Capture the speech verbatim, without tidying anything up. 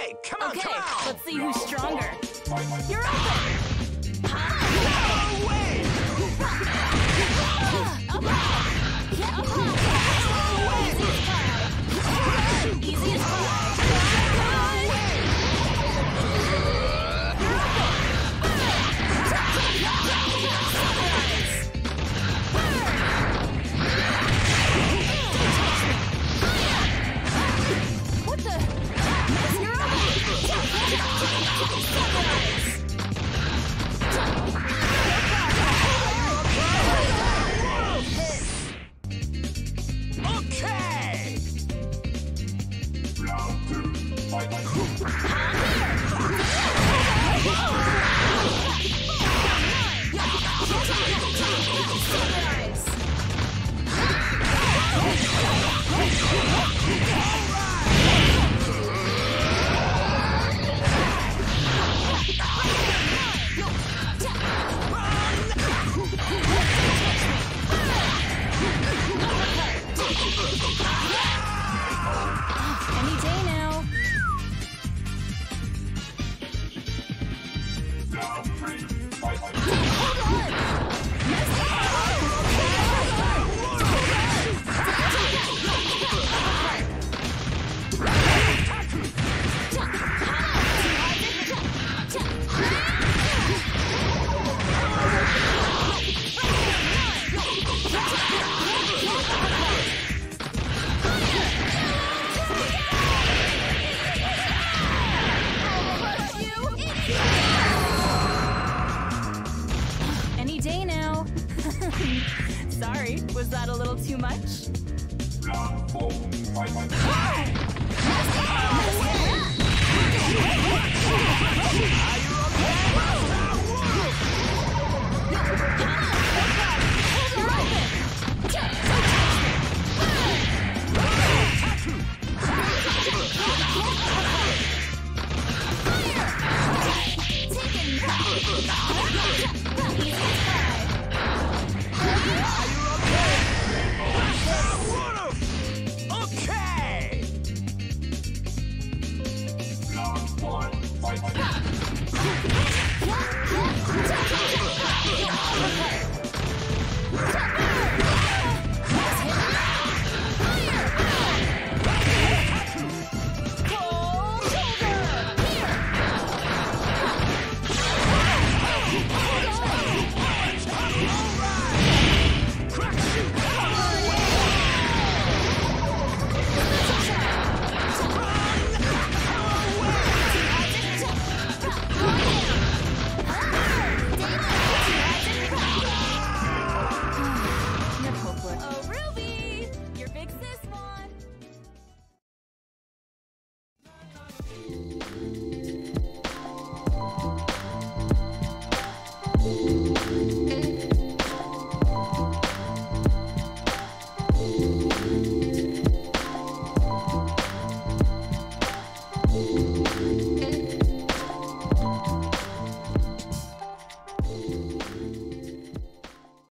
Okay, come on, okay, come on! let's see who's stronger. You're open! Ha! No way! Up high! Yeah, up high! Easy as pie! What the? You're Okay! Round two, fight. Any day now. Round three, fight. Hold Any day now. Sorry, was that a little too much? Round four, fight. Okay! Round one, fight. You're hopeless. Oh, Ruby! Your big sis won! Round